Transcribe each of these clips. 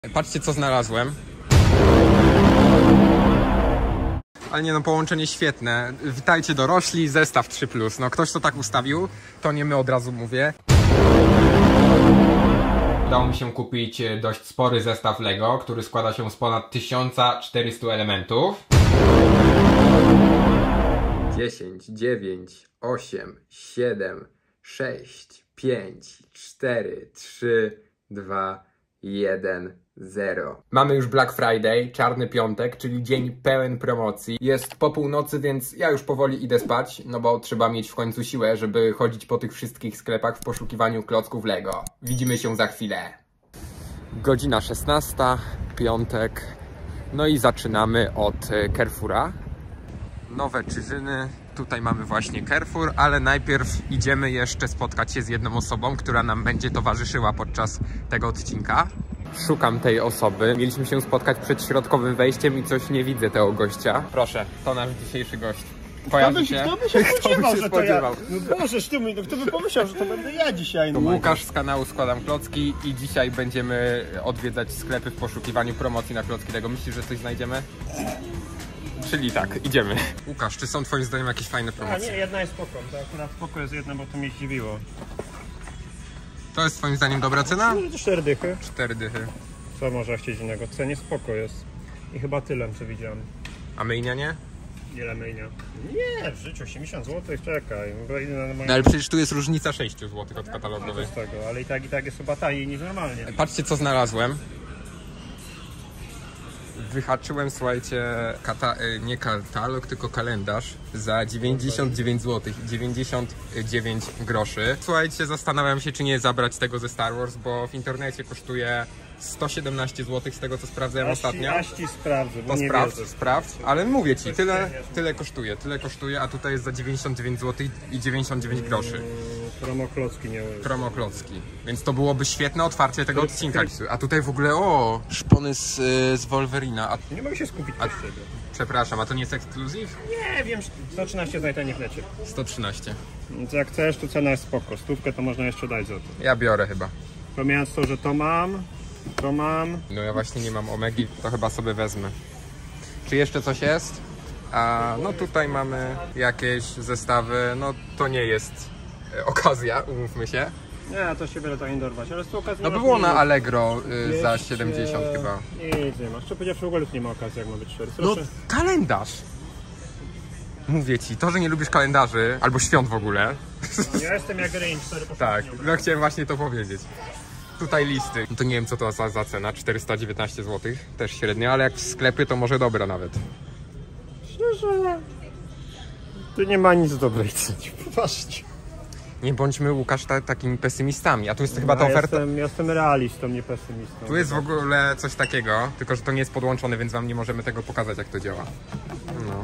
Patrzcie, co znalazłem. Ale nie no, połączenie świetne. Witajcie dorośli, zestaw 3+. No ktoś to tak ustawił, to nie my, od razu mówię. Udało mi się kupić dość spory zestaw Lego, który składa się z ponad 1400 elementów. 10, 9, 8, 7, 6, 5, 4, 3, 2, 1, 0. Mamy już Black Friday, czarny piątek, czyli dzień pełen promocji. Jest po północy, więc ja już powoli idę spać, no bo trzeba mieć w końcu siłę, żeby chodzić po tych wszystkich sklepach w poszukiwaniu klocków Lego. Widzimy się za chwilę. Godzina 16, piątek. No i zaczynamy od Carrefoura. Nowe Czyżyny. Tutaj mamy właśnie Carrefour, ale najpierw idziemy jeszcze spotkać się z jedną osobą, która nam będzie towarzyszyła podczas tego odcinka. Szukam tej osoby. Mieliśmy się spotkać przed środkowym wejściem i coś nie widzę tego gościa. Proszę, to nasz dzisiejszy gość. Kojarzy się? Kto by się spodziewał, że to ja? No Bożeż ty mój, no kto by pomyślał, że to będę ja dzisiaj? No Łukasz z kanału Składam Klocki i dzisiaj będziemy odwiedzać sklepy w poszukiwaniu promocji na klocki Lego. Myślisz, że coś znajdziemy? Czyli tak, idziemy. Łukasz, czy są twoim zdaniem jakieś fajne promocje? nie, jedna jest spoko. To akurat spoko jest jedna, bo to mnie zdziwiło. To jest twoim zdaniem dobra cena? No to 4 dychy. 4 dychy. Co można chcieć innego? W cenie spoko jest. I chyba tyle, co widziałem. A myjnia nie? Ile myjnia? Nie, w życiu 80 zł, czekaj. W ogóle na moim... No ale przecież tu jest różnica 6 zł od katalogowej. Z tego, ale i tak jest chyba taniej niż normalnie. Patrzcie, co znalazłem. Wyhaczyłem, słuchajcie, nie katalog, tylko kalendarz za 99 zł, 99 groszy. Słuchajcie, zastanawiam się, czy nie zabrać tego ze Star Wars, bo w internecie kosztuje 117 zł z tego, co sprawdzałem ostatnio. Aż ci sprawdzę, bo to nie sprawdź, ale mówię ci, tyle kosztuje, a tutaj jest za 99 zł i 99 groszy. Promo klocki nie jest. Promo klocki, więc to byłoby świetne otwarcie tego odcinka. A tutaj w ogóle, o, szpony z Wolverina. Nie mogę się skupić bez tego. Przepraszam, a to nie jest ekskluzyw? Nie wiem, 113 znajdę w necie. 113. Więc jak chcesz, to cena jest spoko. 100 to można jeszcze dać za to. Ja biorę chyba. Pomijając to, że to mam. No ja właśnie nie mam Omegi, to chyba sobie wezmę. Czy jeszcze coś jest? A no tutaj mamy jakieś zestawy, no to nie jest okazja, umówmy się. Nie, to się wiele tak nie dorwać, ale z okazji... No by było na Allegro za 70 chyba. Nic nie ma, szczerze w ogóle nie ma okazji, jak ma być 4. No kalendarz! Mówię ci, to, że nie lubisz kalendarzy, albo świąt w ogóle. Ja jestem jak Grinch, 4 Tak, no chciałem właśnie to powiedzieć. Tutaj listy. No to nie wiem, co to za cena, 419 zł, też średnio, ale jak w sklepie, to może dobra nawet. Szczerze, tu nie ma nic dobrej ceny, poważnie. Nie bądźmy, Łukasz, takimi pesymistami, a tu jest chyba ta oferta... Jestem realistą, nie pesymistą. Tu jest w ogóle coś takiego, tylko że to nie jest podłączone, więc wam nie możemy tego pokazać, jak to działa. No.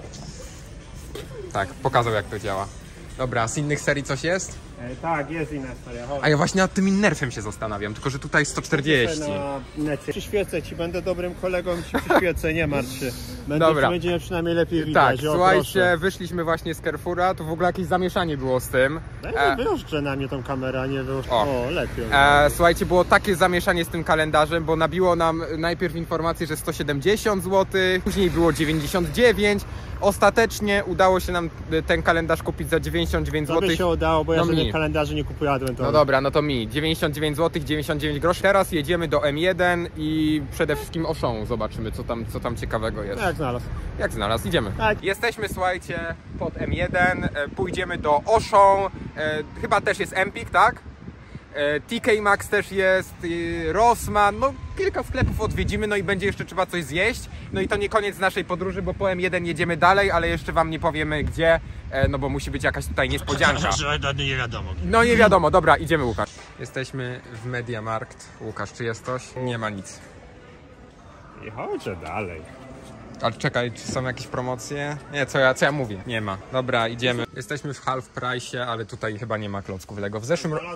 Tak, pokazał, jak to działa. Dobra, z innych serii coś jest? Tak, jest inna seria. A ja właśnie nad tym Innerfem się zastanawiam, tylko że tutaj 140. Na necie. Przyświecę ci, będę dobrym kolegą, ci przyświecę, nie martw się. Dobra. Będzie przynajmniej lepiej widać. Tak, słuchajcie, wyszliśmy właśnie z Carrefoura, tu w ogóle jakieś zamieszanie było z tym. Wyłączę na mnie tą kamerę, a nie wyłączę. O, lepiej. Słuchajcie, było takie zamieszanie z tym kalendarzem, bo nabiło nam najpierw informację, że 170 zł, później było 99. Ostatecznie udało się nam ten kalendarz kupić za 99 zł. To by się udało, bo ja no sobie kalendarzy nie kupuję adwentowych. No dobra, no to 99 zł, 99 groszy. Teraz jedziemy do M1 i przede wszystkim Auchan zobaczymy, co tam ciekawego jest. Jak znalazł. Jak znalazł, idziemy. Tak. Jesteśmy, słuchajcie, pod M1, pójdziemy do Auchan, chyba też jest Empik, tak? TK Maxx też jest, Rossmann, no kilka sklepów odwiedzimy, no i będzie jeszcze trzeba coś zjeść. No i to nie koniec naszej podróży, bo po M1 jedziemy dalej, ale jeszcze wam nie powiemy gdzie, no bo musi być jakaś tutaj niespodzianka. Nie wiadomo. No nie wiadomo, dobra, idziemy, Łukasz. Jesteśmy w Mediamarkt. Łukasz, czy jest coś? Nie ma nic. I chodźcie dalej. Ale czekaj, czy są jakieś promocje? Nie, co ja mówię? Nie ma. Dobra, idziemy. Jesteśmy w half price, ale tutaj chyba nie ma klocków Lego. W zeszłym roku...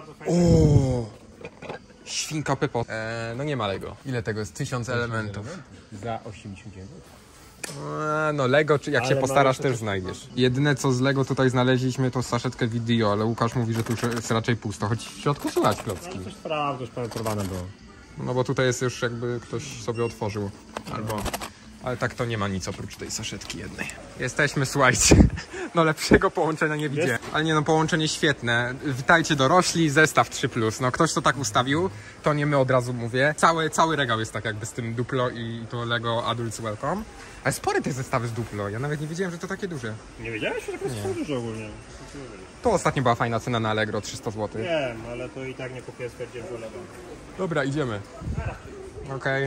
Świnka Pepo. No nie ma Lego. Ile tego jest? 1000 elementów. Za 89. No Lego, czy jak się postarasz, też znajdziesz. Jedyne co z Lego tutaj znaleźliśmy, to saszetkę video, ale Łukasz mówi, że tu jest raczej pusto, choć w środku słychać klocki. Coś sprawdzasz, penetrowane było. No bo tutaj jest już jakby ktoś sobie otworzył. Albo... Ale tak to nie ma nic oprócz tej saszetki jednej. Jesteśmy, słuchajcie. No lepszego połączenia nie widzę. Ale nie no, połączenie świetne. Witajcie dorośli, zestaw 3+. No ktoś to tak ustawił, to nie my od razu mówię. Cały regał jest tak jakby z tym Duplo i to Lego Adults Welcome. Ale spory te zestawy z Duplo. Ja nawet nie wiedziałem, że to takie duże. Nie wiedziałeś, że to jest dużo ogólnie. To ostatnio była fajna cena na Allegro, 300 zł. Wiem, ale to i tak nie kupię, stwierdziłem, że lewo. Dobra, idziemy. Okej.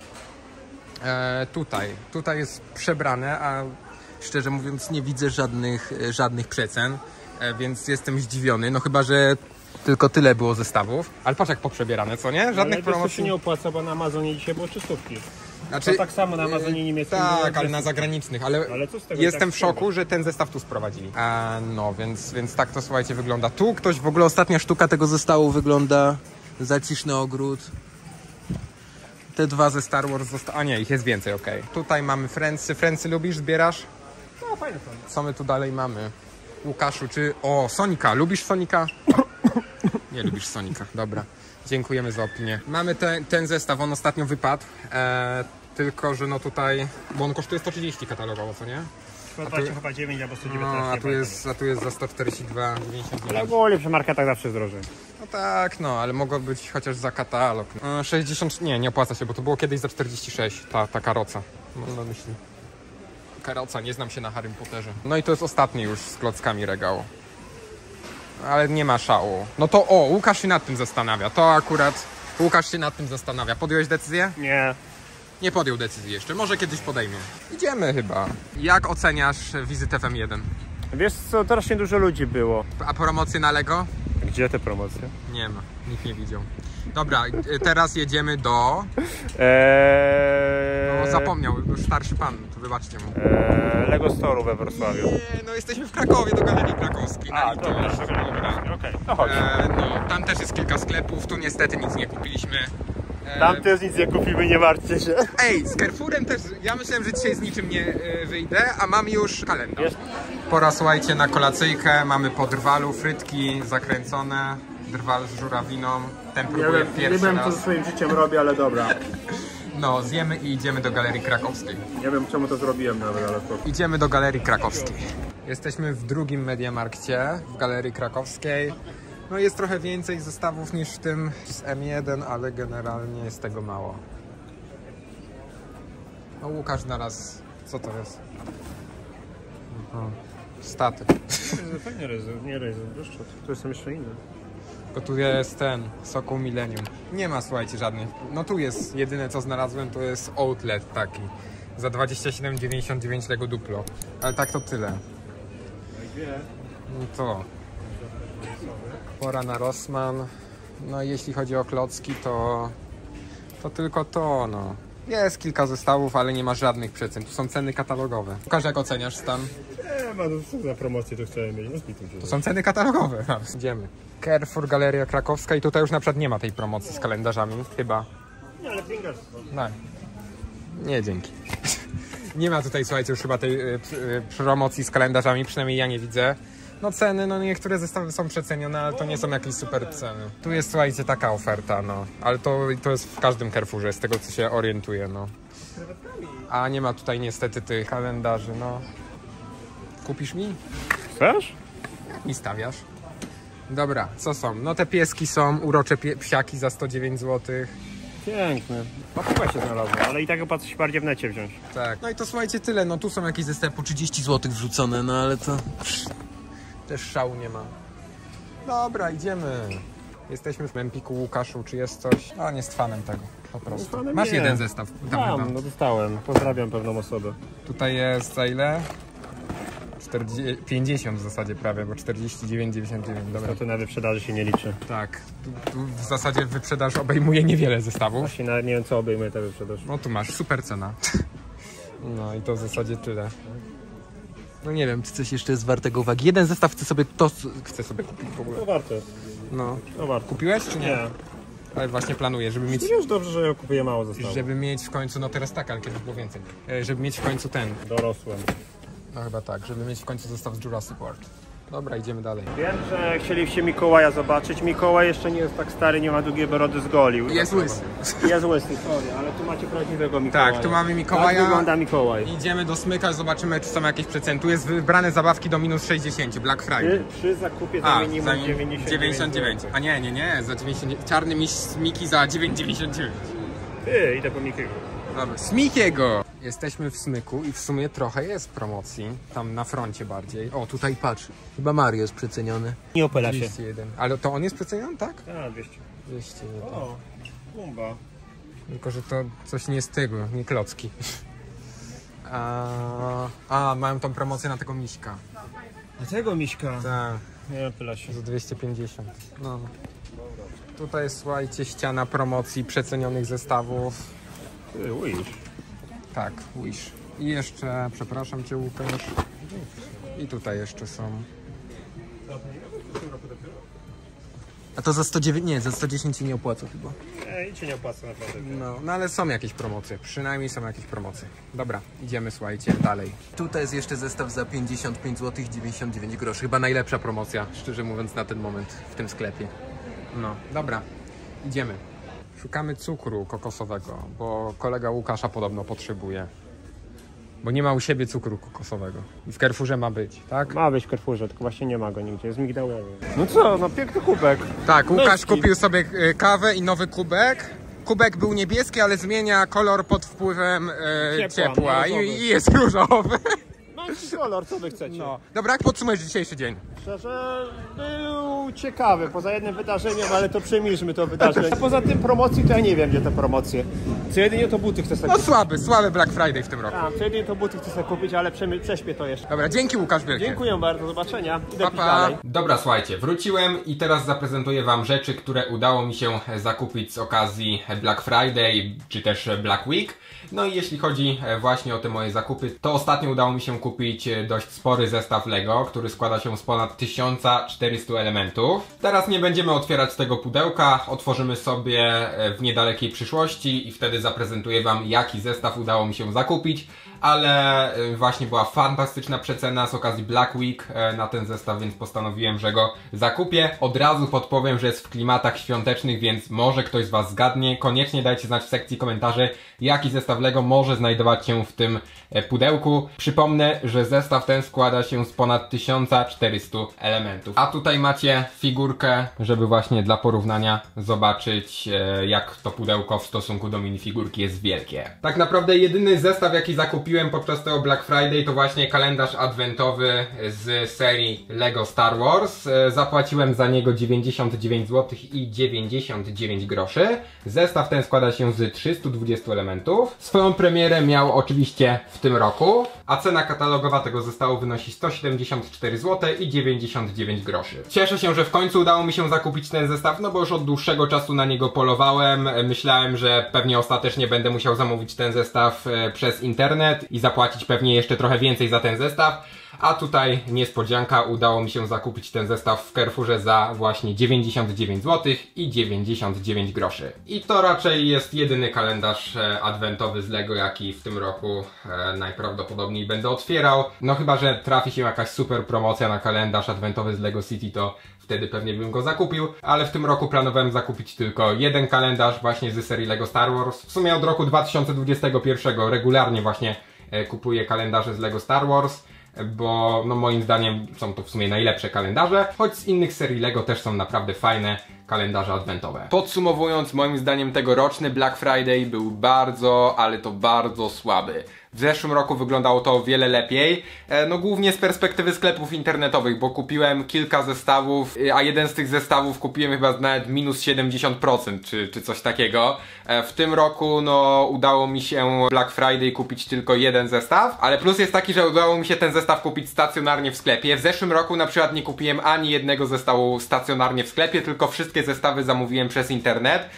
Tutaj jest przebrane, a szczerze mówiąc nie widzę żadnych przecen, więc jestem zdziwiony, no chyba, że tylko tyle było zestawów. Ale patrz jak poprzebierane, co nie? Żadnych promocji. To się nie opłaca, bo na Amazonie dzisiaj było 300. Znaczy, to tak samo na Amazonie niemieckim. Tak, ale na zagranicznych, ale co z tego, jestem w szoku, że ten zestaw tu sprowadzili. No, więc tak to słuchajcie wygląda. Tu ktoś w ogóle, ostatnia sztuka tego zestawu wygląda, Zaciszny ogród. Te dwa ze Star Wars a nie, ich jest więcej, okej. Tutaj mamy Friendsy. Friendsy lubisz, zbierasz? No, fajne są. Co my tu dalej mamy? Łukaszu, o, Sonika. Lubisz Sonika? Nie lubisz Sonika, dobra. Dziękujemy za opinię. Mamy ten zestaw, on ostatnio wypadł. Tylko, że no tutaj, bo on kosztuje 130 katalogowo, co nie? Chyba 9 albo 119. No, a tu jest za 142,99. Ale ogólnie przy marketach zawsze jest drożej. No tak, no, ale mogło być chociaż za katalog. 60, nie opłaca się, bo to było kiedyś za 46, ta karoca. Mam na myśli. Karoca, nie znam się na Harrym Potterze. No i to jest ostatni już z klockami regał. Ale nie ma szału. No to Łukasz się nad tym zastanawia. To akurat Łukasz się nad tym zastanawia. Podjąłeś decyzję? Nie. Nie podjął decyzji jeszcze. Może kiedyś podejmie. Idziemy chyba. Jak oceniasz wizytę FM1? Wiesz co, teraz nie dużo ludzi było. A promocje na Lego? Gdzie te promocje? Nie ma. Nikt nie widział. Dobra, teraz jedziemy do... No, zapomniał, już starszy pan, to wybaczcie mu. Lego Store'u we Wrocławiu. Nie, no jesteśmy w Krakowie, do Galerii Krakowskiej. Dobra. Okej, no chodź. No, tam też jest kilka sklepów, tu niestety nic nie kupiliśmy. Tam też nic nie kupimy, nie martwcie się. Ej, z Carrefourem też, ja myślałem, że dzisiaj z niczym nie wyjdę, a mam już kalendarz. Pora, słuchajcie, na kolacyjkę, mamy po drwalu, frytki zakręcone, drwal z żurawiną, ten próbuję pierwszy raz. Nie wiem, co ze swoim życiem robię, ale dobra. No, zjemy i idziemy do Galerii Krakowskiej. Nie wiem, czemu to zrobiłem nawet, ale to... Idziemy do Galerii Krakowskiej. Jesteśmy w drugim Mediamarkcie, w Galerii Krakowskiej. No jest trochę więcej zestawów niż w tym z M1, ale generalnie jest tego mało. No Łukasz znalazł... Co to jest? Statyw. Nie Razer, to jest jeszcze inne. Bo tu jest ten, Sokół Millennium. Nie ma, słuchajcie, żadnych. No tu jest, jedyne co znalazłem to jest outlet taki. Za 27,99 Lego Duplo. Ale tak to tyle. No to... Pora na Rossmann. No i jeśli chodzi o klocki, to tylko to, no. Jest kilka zestawów, ale nie ma żadnych przecen. Tu są ceny katalogowe. Łukasz, jak oceniasz stan? Nie ma, co za promocję to chciałem mieć. To są ceny katalogowe. Idziemy. Carrefour, Galeria Krakowska i tutaj już na przykład nie ma tej promocji z kalendarzami, chyba. Nie, ale Pringles. No. Nie, dzięki. Nie ma tutaj, słuchajcie, już chyba tej promocji z kalendarzami, przynajmniej ja nie widzę. No ceny, no niektóre zestawy są przecenione, ale to nie są jakieś super ceny. Tu jest, słuchajcie, taka oferta, no. Ale to jest w każdym Carrefourze, z tego co się orientuję, no. A nie ma tutaj niestety tych kalendarzy, no. Kupisz mi? Chcesz? I stawiasz. Dobra, co są? No te pieski są, urocze psiaki za 109 zł. Piękne. Chyba się znalazło, ale i tak chyba coś bardziej w necie wziąć. Tak. No i to słuchajcie, tyle. No tu są jakieś zestawy po 30 zł wrzucone, no ale to... Też szału nie ma. Dobra, idziemy. Jesteśmy w Empiku, Łukaszu, czy jest coś? A nie z fanem tego, po prostu. Masz jeden zestaw. Tam, no dostałem. Pozdrawiam pewną osobę. Tutaj jest za ile? 50 w zasadzie prawie, bo 49,99. Dobra. To na wyprzedaży się nie liczy. Tak. Tu w zasadzie wyprzedaż obejmuje niewiele zestawów. Właśnie nawet nie wiem, co obejmuje ta wyprzedaż. No tu masz, super cena. No i to w zasadzie tyle. No nie wiem, czy coś jeszcze jest wartego uwagi. Jeden zestaw chcę sobie kupić w ogóle. To warto. No. To warto. Kupiłeś czy nie? Nie. Ale właśnie planuję, żeby mieć... Już dobrze, że ja kupuję mało zestawów. Żeby mieć w końcu, no teraz tak, ale kiedyś było więcej. Żeby mieć w końcu ten... Dorosłem. No chyba tak, żeby mieć w końcu zestaw z Jurassic World. Dobra, idziemy dalej. Wiem, że chcieliście Mikołaja zobaczyć. Mikołaj jeszcze nie jest tak stary, nie ma długiej brody, zgolił. Jest łysy. Jest łysy, sorry, ale tu macie prawdziwego Mikołaja. Tak, tu mamy Mikołaja. Tak wygląda Mikołaj. Idziemy do Smyka, zobaczymy, czy są jakieś przecenty. Tu jest wybrane zabawki do minus 60, Black Friday. Przy zakupie za minimum 99. A nie, za 99. Czarny Miki za 9,99. Ty, idę po Mikiego. Dobra, Smikiego! Jesteśmy w Smyku i w sumie trochę jest promocji. Tam na froncie bardziej. O, tutaj patrz. Chyba Mario jest przeceniony. Nie opyla się. 201. Ale to on jest przeceniony, tak? A, 200. 201. O, bomba. Tylko, że to coś nie z tego, nie klocki. Mają tą promocję na tego miśka. Dlatego Miśka. Tak, Nie opyla się. za 250. No. Tutaj jest, słuchajcie, ściana promocji przecenionych zestawów. Ty, Wish. Tak, Wish. I jeszcze, przepraszam cię, Łukasz. I tutaj jeszcze są. A to za 109, nie, za 110 nie opłaca chyba. Nie, i cię nie opłaca naprawdę. No ale są jakieś promocje, przynajmniej są jakieś promocje. Dobra, idziemy, słuchajcie, dalej. Tutaj jest jeszcze zestaw za 55 zł 99 groszy. Chyba najlepsza promocja, szczerze mówiąc, na ten moment w tym sklepie. No, dobra, idziemy. Szukamy cukru kokosowego, bo kolega Łukasza podobno potrzebuje. Bo nie ma u siebie cukru kokosowego. I w Carrefourze ma być, tak? Ma być w Carrefourze, tylko właśnie nie ma go nigdzie, jest migdałowy. No co, no piękny kubek. Tak, Łukasz Męski. kupił sobie kawę i nowy kubek. Kubek był niebieski, ale zmienia kolor pod wpływem ciepła i jest różowy. Męski kolor, co wy chcecie? No. Dobra, jak podsumujesz dzisiejszy dzień? Szczerze, był ciekawy, poza jednym wydarzeniem, ale to przemilczmy to wydarzenie. A poza tym promocji to ja nie wiem, gdzie te promocje. Co jedynie to buty chcę sobie No kupić. słaby Black Friday w tym roku. Co jedynie to buty chcę sobie kupić, ale prześpię to jeszcze. Dobra, dzięki Łukasz wielkie. Dziękuję bardzo, do zobaczenia. Idę Pa, pić pa. dalej. Dobra, słuchajcie, wróciłem i teraz zaprezentuję wam rzeczy, które udało mi się zakupić z okazji Black Friday czy też Black Week. No i jeśli chodzi właśnie o te moje zakupy, to ostatnio udało mi się kupić dość spory zestaw Lego, który składa się z ponad 1400 elementów. Teraz nie będziemy otwierać tego pudełka, otworzymy sobie w niedalekiej przyszłości i wtedy zaprezentuję wam, jaki zestaw udało mi się zakupić. Ale właśnie była fantastyczna przecena z okazji Black Week na ten zestaw, więc postanowiłem, że go zakupię. Od razu podpowiem, że jest w klimatach świątecznych, więc może ktoś z was zgadnie. Koniecznie dajcie znać w sekcji komentarzy, jaki zestaw Lego może znajdować się w tym pudełku. Przypomnę, że zestaw ten składa się z ponad 1400 elementów. A tutaj macie figurkę, żeby właśnie dla porównania zobaczyć, jak to pudełko w stosunku do minifigurki jest wielkie. Tak naprawdę jedyny zestaw, jaki zakupiłem podczas tego Black Friday, to właśnie kalendarz adwentowy z serii Lego Star Wars. Zapłaciłem za niego 99 zł i 99 groszy. Zestaw ten składa się z 320 elementów. Swoją premierę miał oczywiście w tym roku, a cena katalogowa tego zestawu wynosi 174 zł i 99 groszy. Cieszę się, że w końcu udało mi się zakupić ten zestaw, no bo już od dłuższego czasu na niego polowałem. Myślałem, że pewnie ostatecznie będę musiał zamówić ten zestaw przez internet i zapłacić pewnie jeszcze trochę więcej za ten zestaw. A tutaj niespodzianka, udało mi się zakupić ten zestaw w Carrefourze za właśnie 99 zł i 99 groszy. I to raczej jest jedyny kalendarz adwentowy z Lego, jaki w tym roku najprawdopodobniej będę otwierał. No chyba, że trafi się jakaś super promocja na kalendarz adwentowy z Lego City, to wtedy pewnie bym go zakupił, ale w tym roku planowałem zakupić tylko jeden kalendarz właśnie z serii Lego Star Wars. W sumie od roku 2021 regularnie właśnie kupuję kalendarze z Lego Star Wars, bo no moim zdaniem są to w sumie najlepsze kalendarze, choć z innych serii Lego też są naprawdę fajne kalendarze adwentowe. Podsumowując, moim zdaniem tegoroczny Black Friday był bardzo, ale to bardzo słaby. W zeszłym roku wyglądało to o wiele lepiej, no głównie z perspektywy sklepów internetowych, bo kupiłem kilka zestawów, a jeden z tych zestawów kupiłem chyba nawet minus 70% czy coś takiego. W tym roku no udało mi się Black Friday kupić tylko jeden zestaw, ale plus jest taki, że udało mi się ten zestaw kupić stacjonarnie w sklepie. W zeszłym roku na przykład nie kupiłem ani jednego zestawu stacjonarnie w sklepie, tylko wszystkie zestawy zamówiłem przez internet.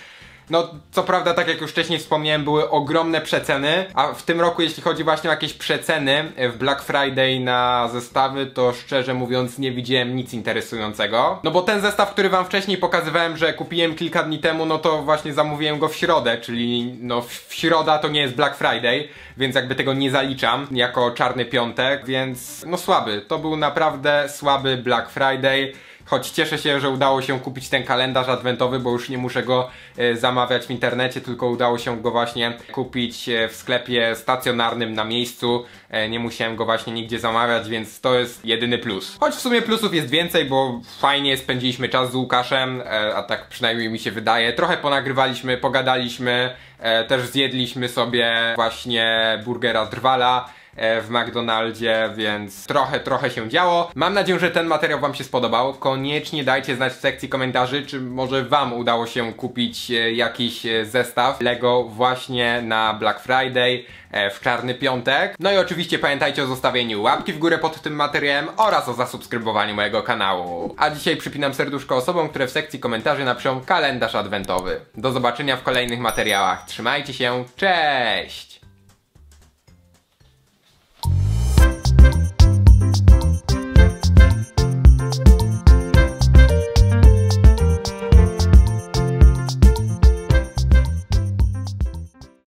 No, co prawda, tak jak już wcześniej wspomniałem, były ogromne przeceny, a w tym roku, jeśli chodzi właśnie o jakieś przeceny w Black Friday na zestawy, to szczerze mówiąc nie widziałem nic interesującego. No bo ten zestaw, który wam wcześniej pokazywałem, że kupiłem kilka dni temu, no to właśnie zamówiłem go w środę, czyli no w środa to nie jest Black Friday, więc jakby tego nie zaliczam jako czarny piątek, więc no słaby. To był naprawdę słaby Black Friday. Choć cieszę się, że udało się kupić ten kalendarz adwentowy, bo już nie muszę go zamawiać w internecie, tylko udało się go właśnie kupić w sklepie stacjonarnym na miejscu. Nie musiałem go właśnie nigdzie zamawiać, więc to jest jedyny plus. Choć w sumie plusów jest więcej, bo fajnie spędziliśmy czas z Łukaszem, a tak przynajmniej mi się wydaje. Trochę ponagrywaliśmy, pogadaliśmy, też zjedliśmy sobie właśnie burgera z Drwala w McDonaldzie, więc trochę się działo. Mam nadzieję, że ten materiał wam się spodobał. Koniecznie dajcie znać w sekcji komentarzy, czy może wam udało się kupić jakiś zestaw Lego właśnie na Black Friday w czarny piątek. No i oczywiście pamiętajcie o zostawieniu łapki w górę pod tym materiałem oraz o zasubskrybowaniu mojego kanału. A dzisiaj przypinam serduszko osobom, które w sekcji komentarzy napiszą kalendarz adwentowy. Do zobaczenia w kolejnych materiałach. Trzymajcie się, cześć!